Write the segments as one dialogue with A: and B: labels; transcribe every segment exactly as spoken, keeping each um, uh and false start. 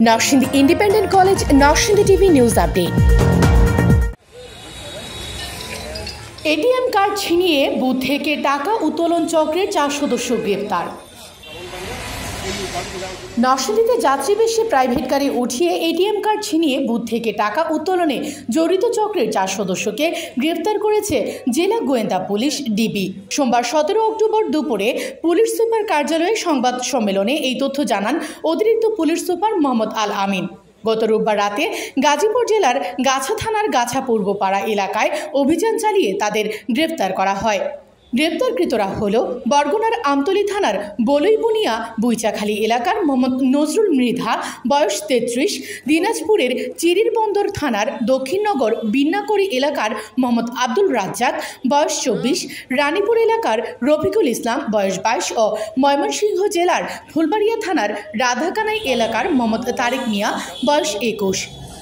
A: Narsingdi Independent College, Narsingdi T V News Update. ATM card ছিনিয়ে booth থেকে টাকা উত্তোলন চক্রের চার সদস্য গ্রেপ্তার। নরসিংদীতে যাত্রী বেশে প্রাইভেট গাড়ি উঠিয়ে এটিএম কার্ড ছিনিয়ে বুথ থেকে টাকা উত্তোলনে জড়িত চক্রের চার সদস্যকে গ্রেপ্তার করেছে জেলা গোয়েন্দা পুলিশ ডিবি। সোমবার সতেরো অক্টোবর দুপুরে পুলিশ সুপার কার্যালয়ে সংবাদ সম্মেলনে এই তথ্য জানান অতিরিক্ত পুলিশ সুপার মোহাম্মদ আল আমিন। গত রোববার রাতে গাজীপুর জেলার গাছা থানার গাছা পূর্বপাড়া এলাকায় অভিযান চালিয়ে তাদের গ্রেপ্তার করা হয়। গ্রেপ্তারকৃতরা হল বরগুনার আমতলী থানার বলইবুনিয়া বুইচাখালী এলাকার মোহাম্মদ নজরুল মৃধা বয়স তেত্রিশ, দিনাজপুরের চিরিরবন্দর থানার দক্ষিণনগর বিন্নাকড়ি এলাকার মোহাম্মদ আব্দুল রাজ্জাক বয়স চব্বিশ, রানীপুর এলাকার রফিকুল ইসলাম বয়স বাইশ ও ময়মনসিংহ জেলার ফুলবাড়িয়া থানার রাধাকানাই এলাকার মোহাম্মদ তারেক মিয়া বয়স একুশ।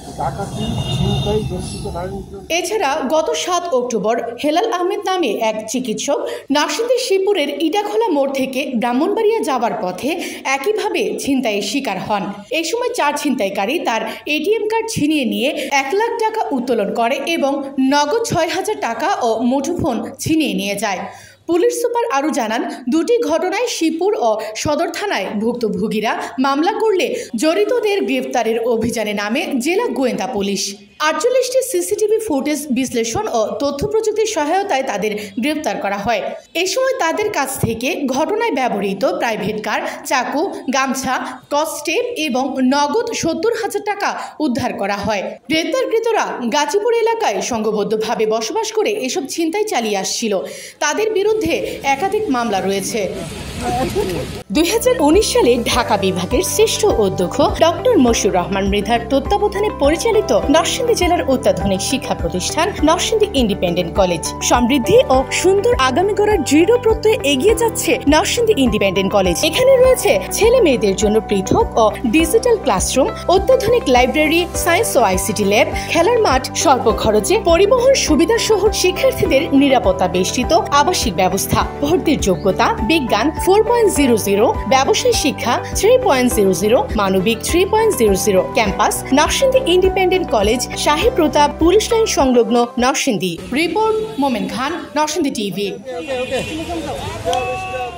A: এছাড়া গত সাত অক্টোবর হেলাল আহমেদ নামে এক চিকিৎসক নারসিংদী শিবপুরের ইটাখোলা মোড় থেকে ব্রাহ্মণবাড়িয়া যাওয়ার পথে একইভাবে ছিনতাইয়ের শিকার হন। এই সময় চার ছিনতাইকারী তার এটিএম কার্ড ছিনিয়ে নিয়ে এক লাখ টাকা উত্তোলন করে এবং নগদ ছয় হাজার টাকা ও মুঠোফোন ছিনিয়ে নিয়ে যায়। পুলিশ সুপার আরও জানান, দুটি ঘটনায় শিবপুর ও সদর থানায় ভুক্তভোগীরা মামলা করলে জড়িতদের গ্রেফতারের অভিযানে নামে জেলা গোয়েন্দা পুলিশ। আটচল্লিশটি সিসিটিভি ফুটেজ বিশ্লেষণ ও তথ্য প্রযুক্তির সহায়তায় তাদের গ্রেফতার করা হয়। এ সময় তাদের কাছ থেকে ঘটনায় ব্যবহৃত প্রাইভেট কার, চাকু, গামছা, কস্টেপ এবং নগদ সত্তর হাজার টাকা উদ্ধার করা হয়। গ্রেপ্তারকৃতরা গাজীপুর এলাকায় সংঘবদ্ধভাবে বসবাস করে এসব ছিনতাই চালিয়ে আসছিল। তাদের বিরুদ্ধে একাধিক মামলা রয়েছে। দুই হাজার উনিশ সালে ঢাকা বিভাগের শ্রেষ্ঠ অধ্যক্ষ ডক্টর মশিউর রহমান মৃধার তত্ত্বাবধানে পরিচালিত নরসিংদী জেলার অত্যাধুনিক শিক্ষা প্রতিষ্ঠান নরসিংদী ইন্ডিপেন্ডেন্ট কলেজ সমৃদ্ধি ও সুন্দর আগামী গড়ার দৃঢ় প্রত্যয়ে এগিয়ে যাচ্ছে নরসিংদী ইন্ডিপেন্ডেন্ট কলেজ। এখানে রয়েছে ছেলে মেয়েদের জন্য পৃথক ও ডিজিটাল ক্লাসরুম, অত্যাধুনিক লাইব্রেরি, সায়েন্স ও আইসিটি ল্যাব, খেলার মাঠ, স্বল্প খরচে পরিবহন সুবিধা সহ শিক্ষার্থীদের নিরাপত্তা বেষ্টিত আবাসিক ব্যবস্থা। ভর্তির যোগ্যতা বিজ্ঞান ফোর পয়েন্ট জিরো জিরো, ব্যবসায় শিক্ষা থ্রি পয়েন্ট জিরো জিরো, মানবিক three point zero zero. Campus Narsingdi independent college, Shahi Pratap police line সংলগ্ন নরসিংদী। Report Momen Khan, Narsingdi TV.